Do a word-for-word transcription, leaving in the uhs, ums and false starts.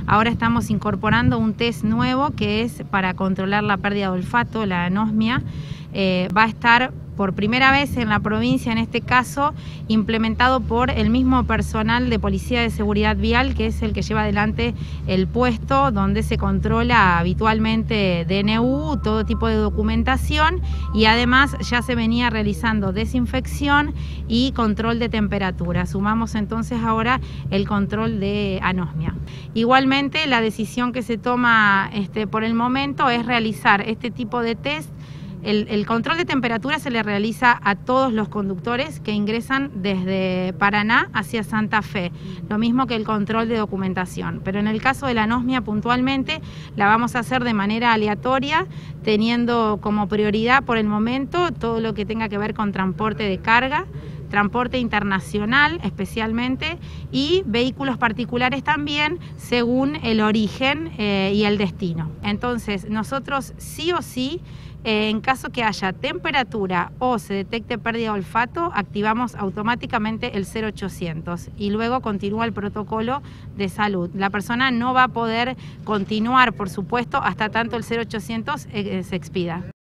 Ahora estamos incorporando un test nuevo que es para controlar la pérdida de olfato, la anosmia. Eh, va a estar por primera vez en la provincia, en este caso, implementado por el mismo personal de Policía de Seguridad Vial, que es el que lleva adelante el puesto donde se controla habitualmente D N U, todo tipo de documentación, y además ya se venía realizando desinfección y control de temperatura. Sumamos entonces ahora el control de anosmia. Igualmente, la decisión que se toma este, por el momento es realizar este tipo de test. El, el control de temperatura se le realiza a todos los conductores que ingresan desde Paraná hacia Santa Fe, lo mismo que el control de documentación. Pero en el caso de la anosmia puntualmente la vamos a hacer de manera aleatoria, teniendo como prioridad por el momento todo lo que tenga que ver con transporte de carga, transporte internacional especialmente, y vehículos particulares también, según el origen eh, y el destino. Entonces nosotros sí o sí, eh, en caso que haya temperatura o se detecte pérdida de olfato, activamos automáticamente el cero ochocientos y luego continúa el protocolo de salud. La persona no va a poder continuar, por supuesto, hasta tanto el cero ochocientos eh, se expida.